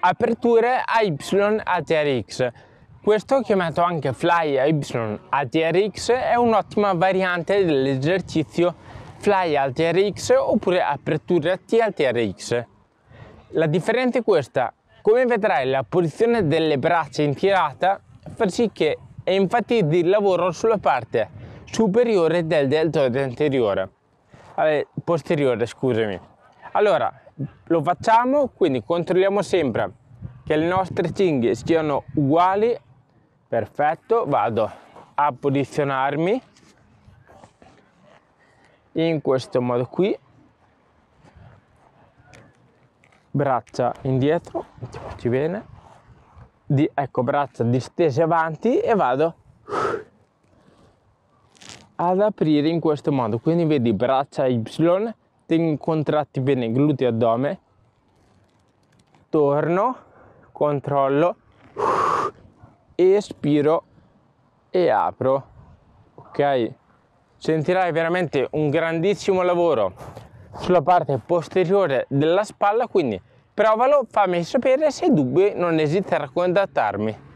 aperture AY ATRX. Questo, chiamato anche Fly AY ATRX, è un'ottima variante dell'esercizio Fly ATRX oppure aperture TRX. La differenza è questa: come vedrai, la posizione delle braccia in tirata fa sì che enfatizzi il lavoro sulla parte superiore del deltoide anteriore, posteriore, scusami. Allora, lo facciamo, quindi controlliamo sempre che le nostre cinghie siano uguali. Perfetto, vado a posizionarmi in questo modo qui, braccia indietro, mettiamoci bene, ecco, braccia distese avanti e vado ad aprire in questo modo. Quindi vedi, braccia Y, tengo contratti bene glutei e addome, torno, controllo, espiro e apro. Ok, sentirai veramente un grandissimo lavoro sulla parte posteriore della spalla, quindi provalo, fammi sapere, se hai dubbi non esitare a contattarmi.